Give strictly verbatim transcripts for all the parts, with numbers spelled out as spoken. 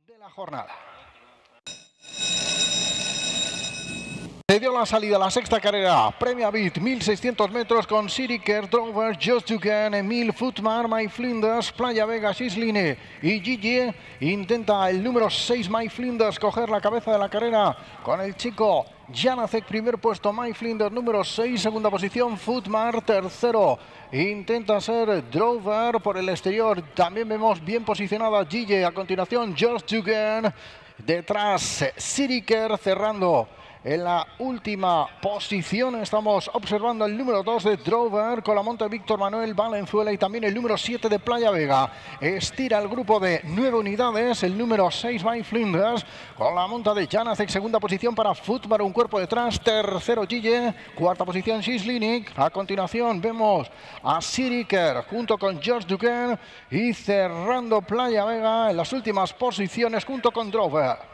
de la jornada. Se dio la salida a la sexta carrera, Premia Bit, mil seiscientos metros con Siriker, Drover, Just Dugan, Emil, Footmar, My Flinders, Playa Vega, Sisline y Gigi. Intenta el número seis, My Flinders, coger la cabeza de la carrera con el chico Janacek, primer puesto, My Flinders, número seis, segunda posición, Footmar, tercero. Intenta ser Drover por el exterior, también vemos bien posicionada Gigi, a continuación Just Dugan, detrás Siriker cerrando. En la última posición estamos observando el número dos de Drover con la monta de Víctor Manuel Valenzuela y también el número siete de Playa Vega. Estira el grupo de nueve unidades, el número seis My Flinders con la monta de Janacek, segunda posición para Footmar, un cuerpo detrás, tercero Gigi, cuarta posición Sislinik. A continuación vemos a Siriker junto con George Dugan y cerrando Playa Vega en las últimas posiciones junto con Drover.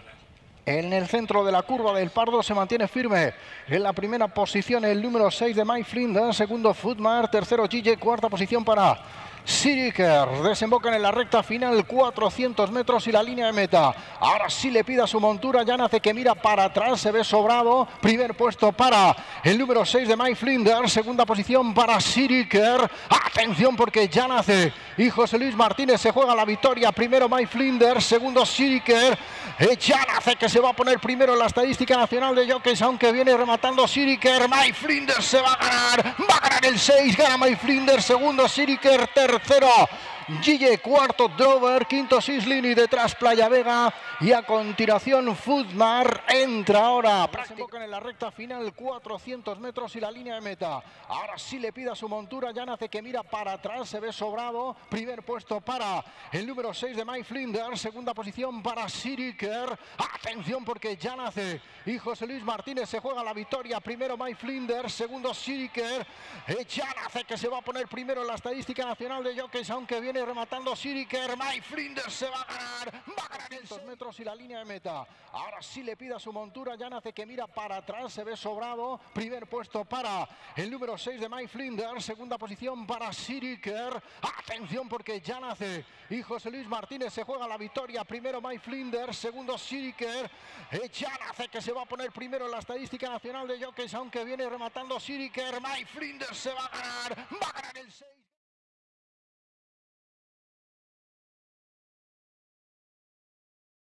En el centro de la curva del Pardo se mantiene firme en la primera posición el número seis de My Flinders, segundo Footmar, tercero Gigi, cuarta posición para Siriker. Desembocan en la recta final, cuatrocientos metros y la línea de meta. Ahora sí le pide a su montura, Janacek, que mira para atrás, se ve sobrado. Primer puesto para el número seis de My Flinders, segunda posición para Siriker. Atención porque Janacek y José Luis Martínez se juega la victoria. Primero My Flinders, segundo Siriker. Janacek, que se va a poner primero en la estadística nacional de jockeys, aunque viene rematando Siriker. My Flinders se va a ganar, va a ganar el seis, gana My Flinders, segundo Siriker, tercero Gigi, cuarto Drover, quinto Sislin y detrás Playa Vega. Y a continuación Footmar entra ahora. Desembocan en la recta final, cuatrocientos metros y la línea de meta. Ahora sí le pide a su montura, Janacek, que mira para atrás, se ve sobrado. Primer puesto para el número seis de My Flinders, segunda posición para Siriker. Atención porque Janacek y José Luis Martínez se juega la victoria. Primero My Flinders, segundo Siriker. Janacek, que se va a poner primero en la estadística nacional de jockeys, aunque viene rematando Siriker. My Flinders se va a ganar, va a ganar el dos metros y la línea de meta. Ahora sí le pide a su montura, Janacek, que mira para atrás, se ve sobrado. Primer puesto para el número seis de My Flinders, segunda posición para Siriker. Atención porque Janacek y José Luis Martínez se juega la victoria. Primero My Flinders, segundo Siriker. Janacek, que se va a poner primero en la estadística nacional de jockeys, aunque viene rematando Siriker. My Flinders se va a ganar, va a ganar el seis.